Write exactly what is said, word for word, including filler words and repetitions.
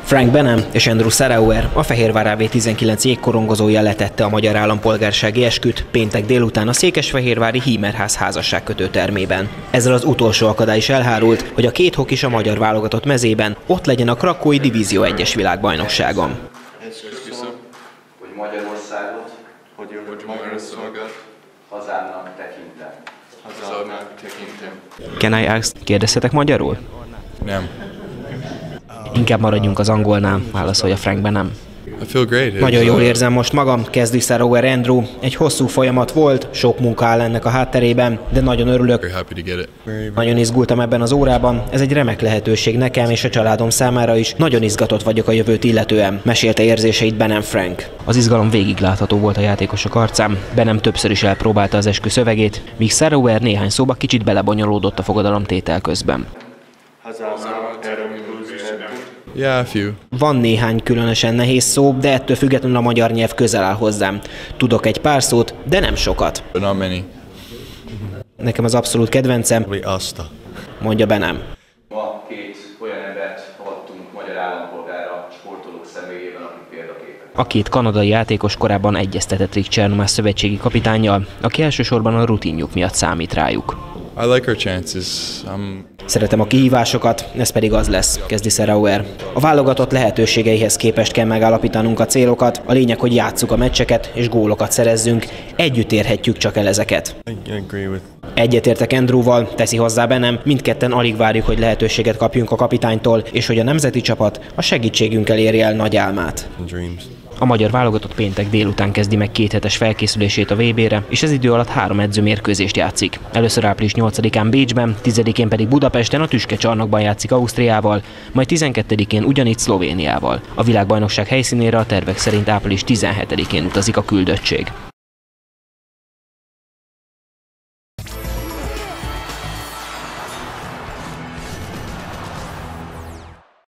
Frank Benham és Andrew Sarauer, a Fehérvár á vé tizenkilenc jégkorongozója letette a magyar állampolgársági esküt péntek délután a székesfehérvári Hímerház házasságkötő termében. Ezzel az utolsó akadály is elhárult, hogy a két hokis a magyar válogatott mezében ott legyen a krakói Divízió egyes világbajnokságon. Hogy Magyarországot, hogy Magyarországot hazámnak tekintem. Hazámnak tekintem. Can I ask, kérdezhetek magyarul? Nem. Inkább maradjunk az angolnál, válaszolja Frank Benham. I feel great. Nagyon jól érzem most magam, kezdi Sarauer Andrew. Egy hosszú folyamat volt, sok munka áll ennek a hátterében, de nagyon örülök. Very happy to get it. Nagyon izgultam ebben az órában, ez egy remek lehetőség nekem és a családom számára is. Nagyon izgatott vagyok a jövőt illetően, mesélte érzéseit Benham Frank. Az izgalom végig látható volt a játékosok arcán. Benham többször is elpróbálta az eskü szövegét, míg Sarauer néhány szóba kicsit belebonyolódott a fogadalomtétel közben. Yeah, a few. Van néhány különösen nehéz szó, de ettől függetlenül a magyar nyelv közel áll hozzám. Tudok egy pár szót, de nem sokat. But not many. Nekem az abszolút kedvencem, Asta. mondja Benham. Ma két olyan embert adtunk magyar állampolgárra sportolók személyében, akik példaképek. A két kanadai játékos korábban egyeztetett Rick Chernomás szövetségi kapitánnyal, aki elsősorban a rutinjuk miatt számít rájuk. I like our chances. I'm Szeretem a kihívásokat, ez pedig az lesz, kezdi Sarauer. A válogatott lehetőségeihez képest kell megállapítanunk a célokat, a lényeg, hogy játsszuk a meccseket és gólokat szerezzünk, együtt érhetjük csak el ezeket. I agree with Egyetértek Andrewval, teszi hozzá Benham, mindketten alig várjuk, hogy lehetőséget kapjunk a kapitánytól, és hogy a nemzeti csapat a segítségünkkel érje el nagy álmát. dreams. A magyar válogatott péntek délután kezdi meg kéthetes felkészülését a vé bére, és ez idő alatt három edzőmérkőzést játszik. Először április nyolcadikán Bécsben, tizedikén pedig Budapesten a Tüske csarnokban játszik Ausztriával, majd tizenkettedikén ugyanitt Szlovéniával. A világbajnokság helyszínére a tervek szerint április tizenhetedikén utazik a küldöttség.